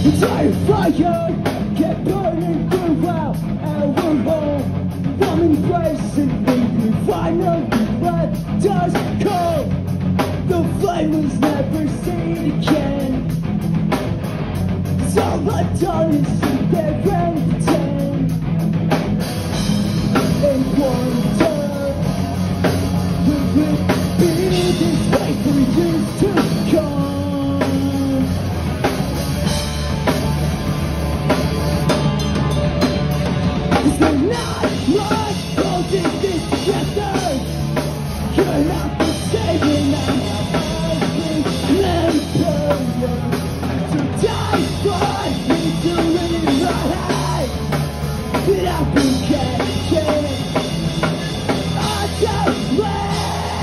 Entire fire kept burning throughout our home. Warming place and leaving final breath does cold. The flame was never seen again. So I've done is sit there and pretend and wonder, will it be this way for years to come? Is there not much holding this together? You're not the same and I'm remember to die for me to live my life without being captured. I just wait.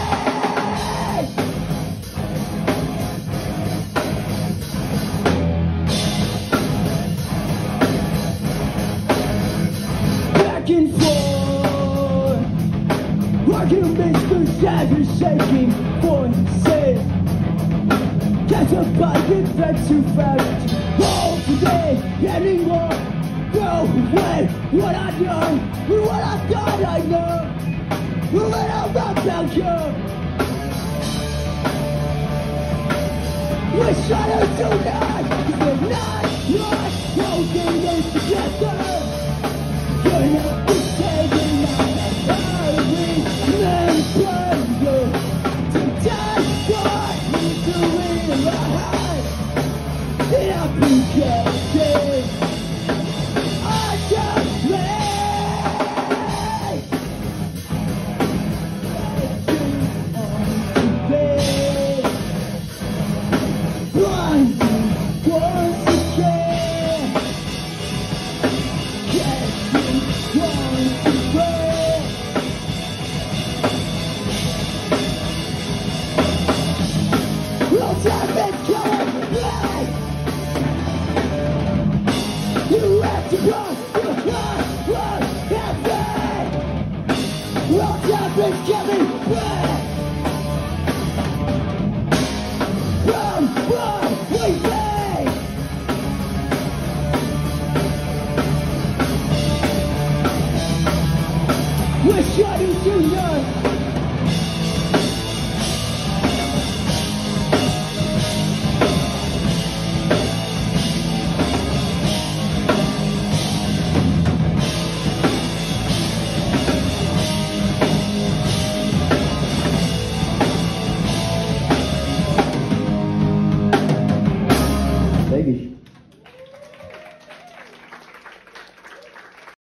Back and forth, arguments through shadows shaking voices. Can't survive it back too fast. Hold today anymore. Go away what I know, what I thought I know. What I'm about you. Wish I had do that. You're not holding this together. You're not the same and I remember to die for me to live my life. Did I forget it? I just wait. Blinding once again. Getting once again. We'll have it going right. You have to run, you can't run everything. We'll have it coming back. Run, we pay. Wish I knew you know.